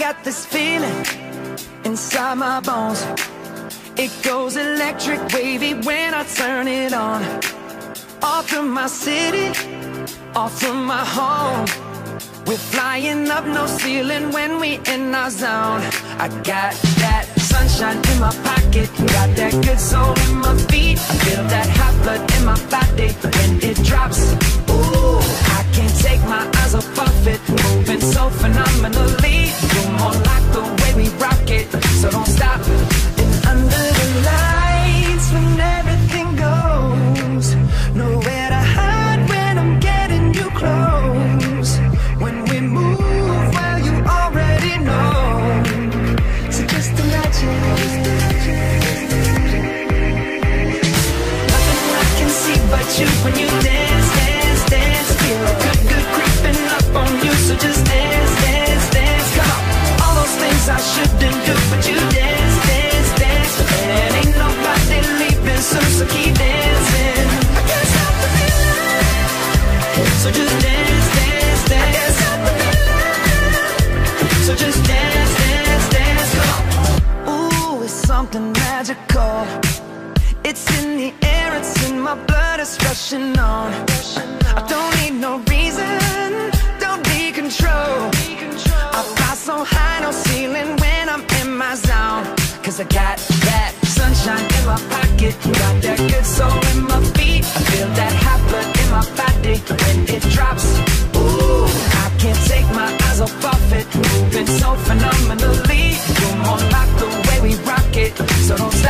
got this feeling inside my bones. It goes electric wavy when I turn it on. All through my city, all through my home. We're flying up, no ceiling when we in our zone. I got that sunshine in my pocket, got that good soul in my feet. I feel that hot blood in my body when it drops. Ooh, I can't take my eyes off of it, moving so phenomenally. You're more like the way we rock it, so don't stop. And under the lights when everything goes, nowhere to hide when I'm getting you close. When we move, well, you already know. So just imagine. Nothing I can see but you when you dance, dance, dance. Feel good, good creeping up on you. So just dance, dance, dance. Come on. All those things I shouldn't do, but you dance, dance, dance. And ain't nobody leaving soon, so keep dancing. I can't stop the feeling. So just dance, dance, dance. I can't stop the feeling. So just dance, dance, dance. Come on. Ooh, it's something magical. It's in the air, it's in my blood, it's rushing on. I don't need no reason, don't be control. I fly so high, no ceiling when I'm in my zone. Cause I got that sunshine in my pocket, got that good soul in my feet. I feel that hot blood in my body when it drops. Ooh, I can't take my eyes off of it, moving so phenomenally. You're more like the way we rock it, so don't stop.